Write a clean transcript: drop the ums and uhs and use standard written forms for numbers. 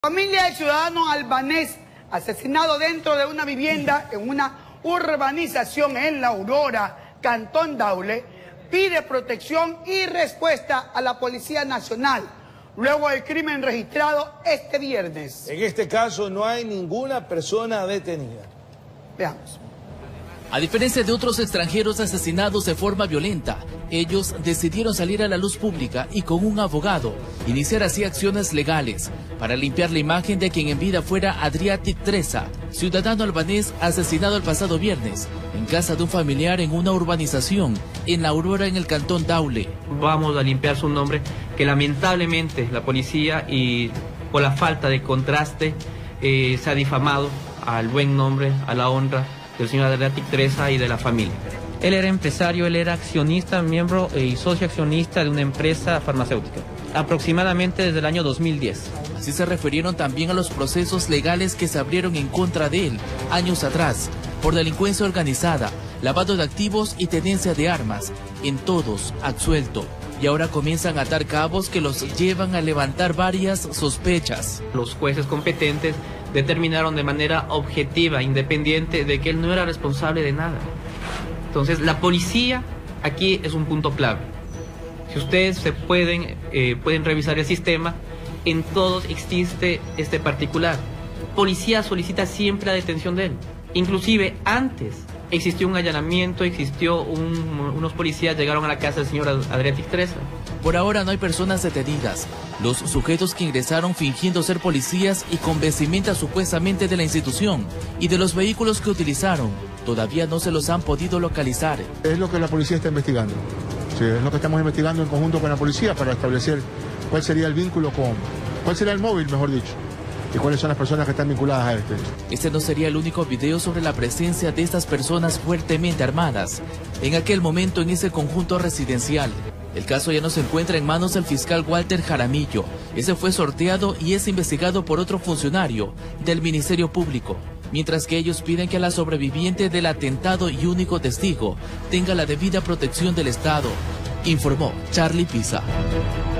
Familia del ciudadano albanés asesinado dentro de una vivienda en una urbanización en La Aurora, Cantón Daule, pide protección y respuesta a la Policía Nacional luego del crimen registrado este viernes. En este caso no hay ninguna persona detenida. Veamos. A diferencia de otros extranjeros asesinados de forma violenta, ellos decidieron salir a la luz pública y con un abogado iniciar así acciones legales para limpiar la imagen de quien en vida fuera Adriatic Tresa, ciudadano albanés asesinado el pasado viernes en casa de un familiar en una urbanización en La Aurora, en el Cantón Daule. Vamos a limpiar su nombre, que lamentablemente la policía, y por la falta de contraste, se ha difamado al buen nombre, a la honra del señor Adriatic Tresa y de la familia. Él era empresario, él era accionista, miembro y socio accionista de una empresa farmacéutica, aproximadamente desde el año 2010. Así se refirieron también a los procesos legales que se abrieron en contra de él años atrás, por delincuencia organizada, lavado de activos y tenencia de armas, en todos absuelto. Y ahora comienzan a atar cabos que los llevan a levantar varias sospechas. Los jueces competentes determinaron de manera objetiva, independiente, de que él no era responsable de nada. Entonces, la policía aquí es un punto clave. Si ustedes pueden revisar el sistema, en todos existe este particular. Policía solicita siempre la detención de él. Inclusive antes existió un allanamiento, unos policías llegaron a la casa del señor Adriatic Tresa. Por ahora no hay personas detenidas. Los sujetos que ingresaron fingiendo ser policías y con vestimenta supuestamente de la institución y de los vehículos que utilizaron, todavía no se los han podido localizar. Es lo que la policía está investigando. Sí, es lo que estamos investigando en conjunto con la policía para establecer cuál sería el vínculo cuál sería el móvil, mejor dicho, y cuáles son las personas que están vinculadas a este. Este no sería el único video sobre la presencia de estas personas fuertemente armadas en aquel momento en ese conjunto residencial. El caso ya no se encuentra en manos del fiscal Walter Jaramillo. Ese fue sorteado y es investigado por otro funcionario del Ministerio Público, mientras que ellos piden que la sobreviviente del atentado y único testigo tenga la debida protección del Estado, informó Charlie Pisa.